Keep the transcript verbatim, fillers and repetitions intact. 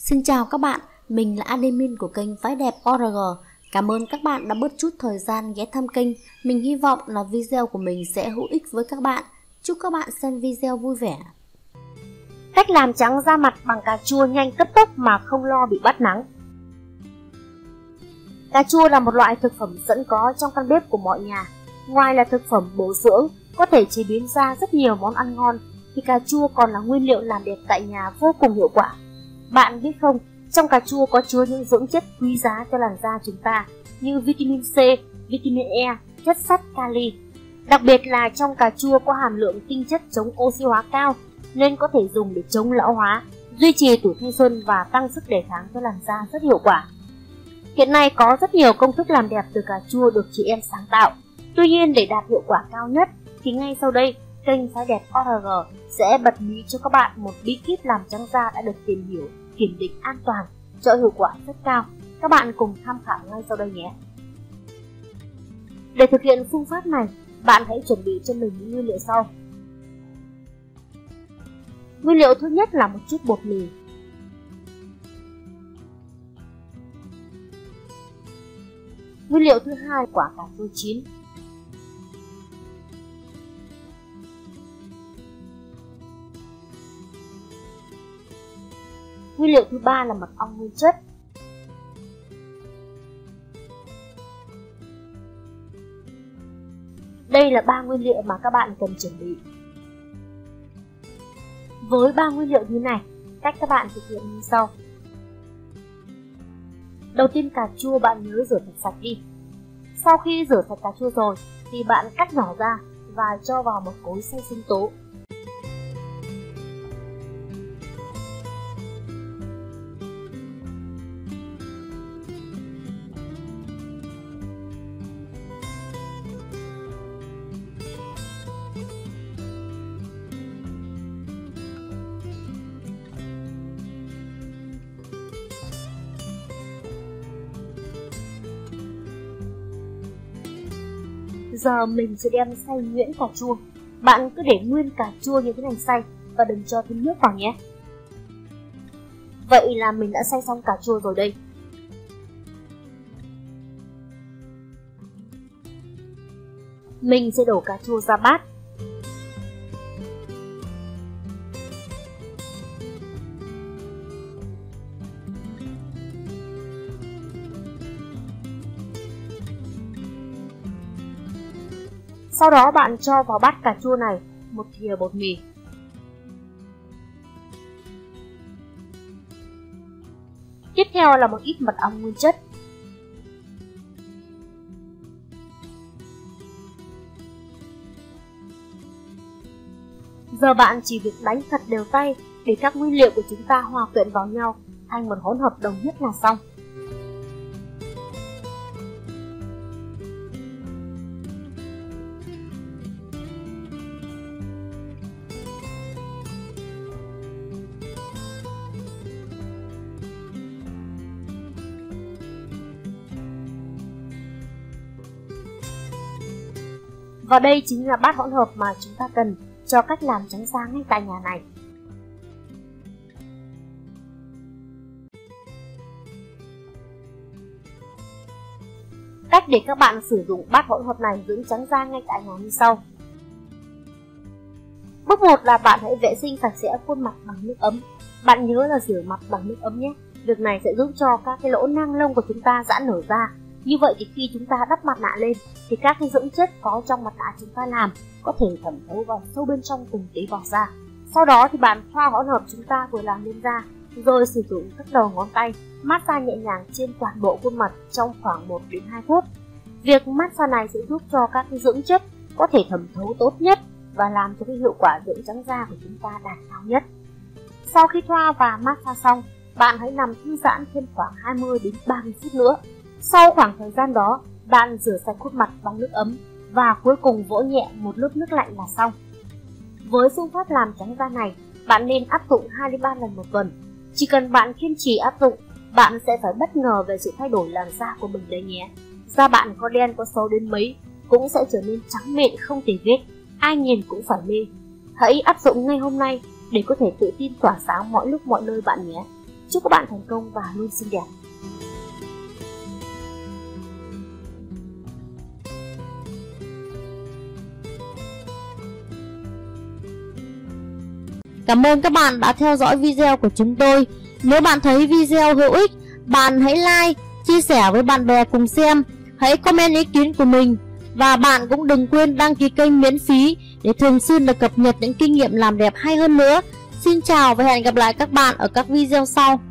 Xin chào các bạn, mình là admin của kênh Phái Đẹp o rờ giê. Cảm ơn các bạn đã bớt chút thời gian ghé thăm kênh. Mình hy vọng là video của mình sẽ hữu ích với các bạn. Chúc các bạn xem video vui vẻ. Cách làm trắng da mặt bằng cà chua nhanh cấp tốc mà không lo bị bắt nắng. Cà chua là một loại thực phẩm sẵn có trong căn bếp của mọi nhà. Ngoài là thực phẩm bổ dưỡng, có thể chế biến ra rất nhiều món ăn ngon, thì cà chua còn là nguyên liệu làm đẹp tại nhà vô cùng hiệu quả. Bạn biết không, trong cà chua có chứa những dưỡng chất quý giá cho làn da chúng ta như vitamin C, vitamin E, chất sắt, kali. Đặc biệt là trong cà chua có hàm lượng tinh chất chống oxy hóa cao, nên có thể dùng để chống lão hóa, duy trì tuổi thanh xuân và tăng sức đề kháng cho làn da rất hiệu quả. Hiện nay có rất nhiều công thức làm đẹp từ cà chua được chị em sáng tạo. Tuy nhiên, để đạt hiệu quả cao nhất thì ngay sau đây, kênh Phái Đẹp o rờ giê sẽ bật mí cho các bạn một bí kíp làm trắng da đã được tìm hiểu, kiểm định an toàn, cho hiệu quả rất cao. Các bạn cùng tham khảo ngay sau đây nhé. Để thực hiện phương pháp này, bạn hãy chuẩn bị cho mình những nguyên liệu sau. Nguyên liệu thứ nhất là một chút bột mì. Nguyên liệu thứ hai quả cà chua chín. Nguyên liệu thứ ba là mật ong nguyên chất. Đây là ba nguyên liệu mà các bạn cần chuẩn bị. Với ba nguyên liệu như này, cách các bạn thực hiện như sau. Đầu tiên, cà chua bạn nhớ rửa thật sạch đi. Sau khi rửa sạch cà chua rồi thì bạn cắt nhỏ ra và cho vào một cối xay sinh tố. Giờ mình sẽ đem xay nhuyễn cà chua. Bạn cứ để nguyên cà chua như thế này xay và đừng cho thêm nước vào nhé. Vậy là mình đã xay xong cà chua rồi đây. Mình sẽ đổ cà chua ra bát. Sau đó bạn cho vào bát cà chua này một thìa bột mì. Tiếp theo là một ít mật ong nguyên chất. Giờ bạn chỉ việc đánh thật đều tay để các nguyên liệu của chúng ta hòa quyện vào nhau thành một hỗn hợp đồng nhất là xong. Và đây chính là bát hỗn hợp mà chúng ta cần cho cách làm trắng da ngay tại nhà này. Cách để các bạn sử dụng bát hỗn hợp này dưỡng trắng da ngay tại nhà như sau. Bước một là bạn hãy vệ sinh sạch sẽ khuôn mặt bằng nước ấm. Bạn nhớ là rửa mặt bằng nước ấm nhé. Việc này sẽ giúp cho các cái lỗ nang lông của chúng ta giãn nở ra. Như vậy thì khi chúng ta đắp mặt nạ lên thì các cái dưỡng chất có trong mặt nạ chúng ta làm có thể thẩm thấu vào sâu bên trong từng tế bào da. Sau đó thì bạn thoa hỗn hợp chúng ta vừa làm lên da, rồi sử dụng các đầu ngón tay massage nhẹ nhàng trên toàn bộ khuôn mặt trong khoảng một đến hai phút. Việc massage này sẽ giúp cho các cái dưỡng chất có thể thẩm thấu tốt nhất và làm cho cái hiệu quả dưỡng trắng da của chúng ta đạt cao nhất. Sau khi thoa và massage xong, bạn hãy nằm thư giãn thêm khoảng hai mươi đến ba mươi phút nữa. Sau khoảng thời gian đó, bạn rửa sạch khuôn mặt bằng nước ấm và cuối cùng vỗ nhẹ một lớp nước lạnh là xong. Với phương pháp làm trắng da này, bạn nên áp dụng hai đến ba lần một tuần. Chỉ cần bạn kiên trì áp dụng, bạn sẽ phải bất ngờ về sự thay đổi làn da của mình đấy nhé. Da bạn có đen có xấu đến mấy cũng sẽ trở nên trắng mịn không tì vết, ai nhìn cũng phải mê. Hãy áp dụng ngay hôm nay để có thể tự tin tỏa sáng mọi lúc mọi nơi bạn nhé. Chúc các bạn thành công và luôn xinh đẹp. Cảm ơn các bạn đã theo dõi video của chúng tôi. Nếu bạn thấy video hữu ích, bạn hãy like, chia sẻ với bạn bè cùng xem. Hãy comment ý kiến của mình. Và bạn cũng đừng quên đăng ký kênh miễn phí để thường xuyên được cập nhật những kinh nghiệm làm đẹp hay hơn nữa. Xin chào và hẹn gặp lại các bạn ở các video sau.